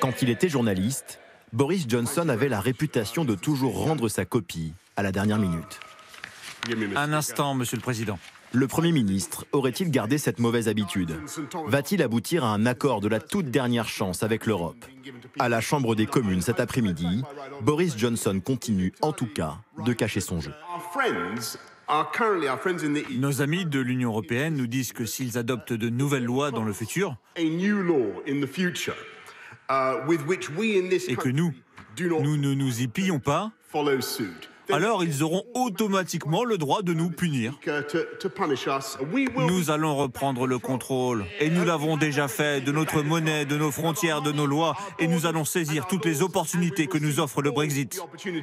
Quand il était journaliste, Boris Johnson avait la réputation de toujours rendre sa copie à la dernière minute. Un instant, Monsieur le Président. Le Premier ministre aurait-il gardé cette mauvaise habitude? Va-t-il aboutir à un accord de la toute dernière chance avec l'Europe? À la Chambre des communes cet après-midi, Boris Johnson continue en tout cas de cacher son jeu. Nos amis de l'Union européenne nous disent que s'ils adoptent de nouvelles lois dans le futur, et que nous ne nous y plions pas, alors ils auront automatiquement le droit de nous punir. Nous allons reprendre le contrôle, et nous l'avons déjà fait, de notre monnaie, de nos frontières, de nos lois, et nous allons saisir toutes les opportunités que nous offre le Brexit.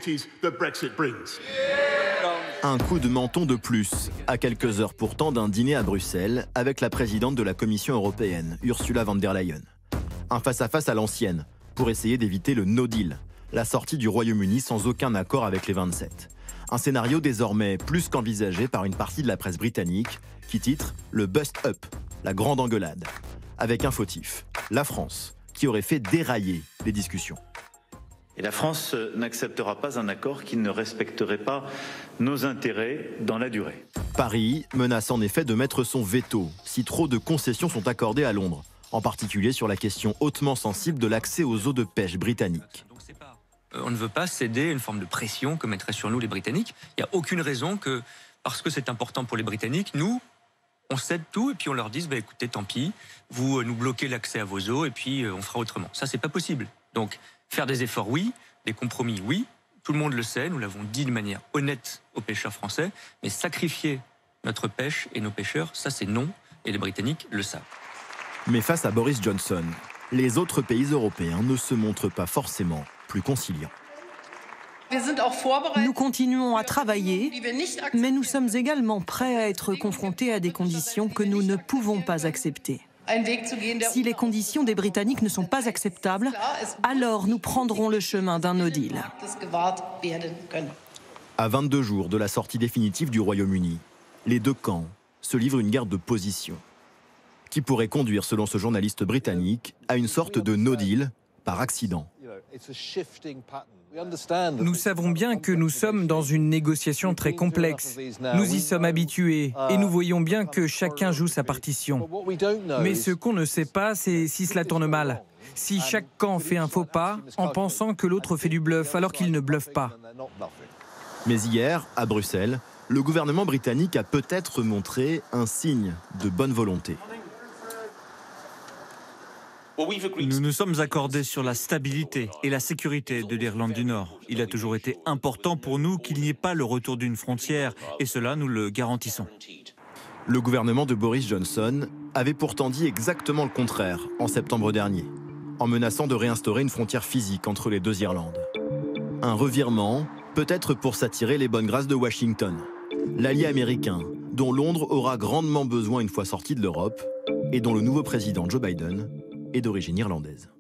Un coup de menton de plus, à quelques heures pourtant d'un dîner à Bruxelles avec la présidente de la Commission européenne, Ursula von der Leyen. Un face-à-face à l'ancienne, pour essayer d'éviter le no deal, la sortie du Royaume-Uni sans aucun accord avec les 27. Un scénario désormais plus qu'envisagé par une partie de la presse britannique qui titre le bust-up, la grande engueulade, avec un fautif, la France, qui aurait fait dérailler les discussions. Et la France n'acceptera pas un accord qui ne respecterait pas nos intérêts dans la durée. Paris menace en effet de mettre son veto si trop de concessions sont accordées à Londres, en particulier sur la question hautement sensible de l'accès aux eaux de pêche britanniques. On ne veut pas céder à une forme de pression que mettraient sur nous les Britanniques. Il n'y a aucune raison que, parce que c'est important pour les Britanniques, nous, on cède tout et puis on leur dise écoutez, tant pis, vous nous bloquez l'accès à vos eaux et puis on fera autrement. Ça, c'est pas possible. Donc, faire des efforts, oui. Des compromis, oui. Tout le monde le sait, nous l'avons dit de manière honnête aux pêcheurs français. Mais sacrifier notre pêche et nos pêcheurs, ça, c'est non. Et les Britanniques le savent. Mais face à Boris Johnson, les autres pays européens ne se montrent pas forcément plus conciliants. Nous continuons à travailler, mais nous sommes également prêts à être confrontés à des conditions que nous ne pouvons pas accepter. Si les conditions des Britanniques ne sont pas acceptables, alors nous prendrons le chemin d'un no deal. À 22 jours de la sortie définitive du Royaume-Uni, les deux camps se livrent une guerre de position qui pourrait conduire, selon ce journaliste britannique, à une sorte de no deal par accident. Nous savons bien que nous sommes dans une négociation très complexe. Nous y sommes habitués et nous voyons bien que chacun joue sa partition. Mais ce qu'on ne sait pas, c'est si cela tourne mal. Si chaque camp fait un faux pas en pensant que l'autre fait du bluff alors qu'il ne bluffe pas. Mais hier, à Bruxelles, le gouvernement britannique a peut-être montré un signe de bonne volonté. Nous nous sommes accordés sur la stabilité et la sécurité de l'Irlande du Nord. Il a toujours été important pour nous qu'il n'y ait pas le retour d'une frontière, et cela, nous le garantissons. Le gouvernement de Boris Johnson avait pourtant dit exactement le contraire en septembre dernier, en menaçant de réinstaurer une frontière physique entre les deux Irlandes. Un revirement, peut-être pour s'attirer les bonnes grâces de Washington, l'allié américain dont Londres aura grandement besoin une fois sorti de l'Europe, et dont le nouveau président Joe Biden est d'origine irlandaise.